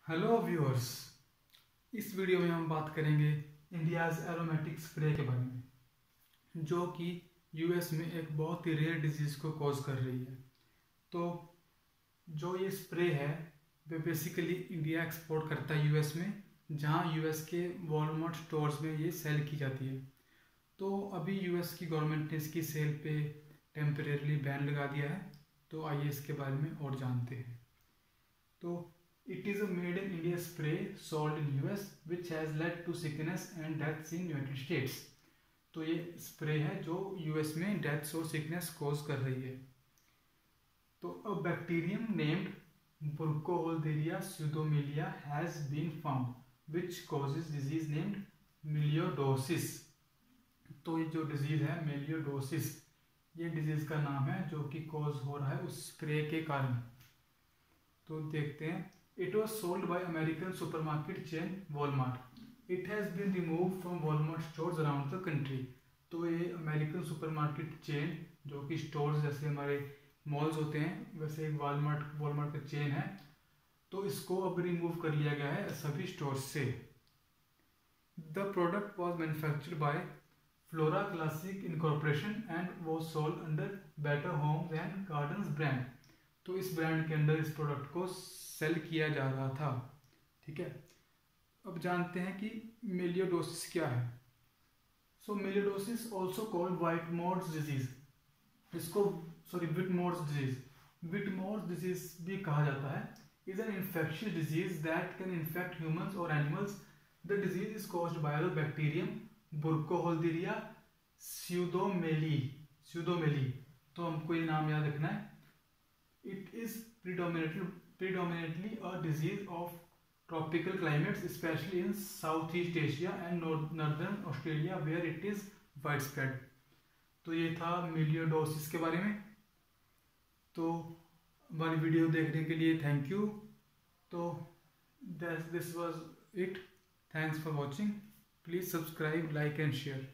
Hello viewers. इस video में हम बात करेंगे इंडियाज़ एरोमेटिक स्प्रे के बारे में, जो कि यूएस में एक बहुत ही रेयर डिजीज़ को कॉज कर रही है। तो जो ये स्प्रे है वे बेसिकली इंडिया एक्सपोर्ट करता है यूएस में, जहां यूएस के वॉलमार्ट स्टोर्स में ये सेल की जाती है। तो अभी यूएस की गवर्नमेंट ने इसकी सेल पे टेम्परेरली बैन लगा दिया है। तो आइए इसके बारे में और जानते हैं। तो it is a made in India spray sold in US which has led to sickness and deaths in United States। तो ये स्प्रे है जो यूएस में डेथ्स और सिकनेस कॉज कर रही है। तो a bacterium named Burkholderia pseudomallei has been found which causes disease named melioidosis. तो ये जो डिजीज है मिलियोडोसिस, ये डिजीज का नाम है जो कि कॉज हो रहा है उस स्प्रे के कारण। तो देखते हैं। It was sold by American supermarket chain Walmart. It has been removed from Walmart stores around the country। तो ये अमेरिकन सुपरमार्केट चेन, जो कि स्टोर्स जैसे हमारे मॉल्स होते हैं वैसे एक वॉलमार्ट का चेन है, तो इसको अब रिमूव कर लिया गया है सभी स्टोर्स से। The product was manufactured by Flora Classic Incorporation and was sold under Better Homes and Gardens brand. तो इस ब्रांड के अंदर इस प्रोडक्ट को सेल किया जा रहा था। ठीक है, अब जानते हैं कि मिलियोडोसिस क्या है। सो melioidosis also called Whitmore's disease, इसको विटमोर्स डिजीज भी कहा जाता है। Is an infectious disease that can infect humans और animals. The disease is caused by the bacterium Burkholderia pseudomallei. तो हमको ये नाम याद रखना है। It is predominantly a disease of tropical climates, especially in Southeast Asia and Northern Australia, where it is widespread। तो ये था मिलियोडोसिस के बारे में। तो हमारी वीडियो देखने के लिए थैंक यू। तो this was it. Thanks for watching. Please subscribe, like and share.